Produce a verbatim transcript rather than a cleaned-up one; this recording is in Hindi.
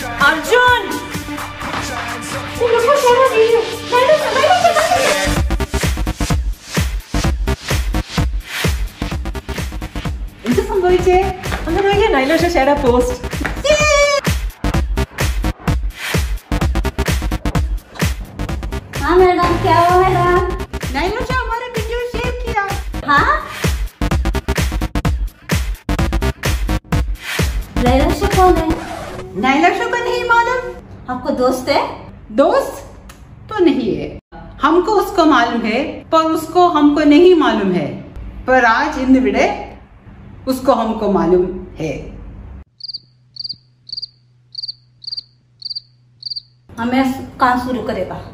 अर्जुन देखो शहरा जी नाइला नाइला എന്ത് സംഭവിച്ചേ? അങ്ങനെ നൈലോഷ ഷെയർ പോസ്റ്റ് हाँ मैडम, क्या हुआ मैडम? नाइलोशा हमारे वीडियो शेयर किया। हाँ? नाइलोशा कौन है? नाइलोशा को नहीं मालूम? आपको दोस्त है? दोस्त तो नहीं है, हमको उसको मालूम है पर उसको हमको नहीं मालूम है, पर आज इन विड़े उसको हमको मालूम है। हमें काम शुरू करेगा।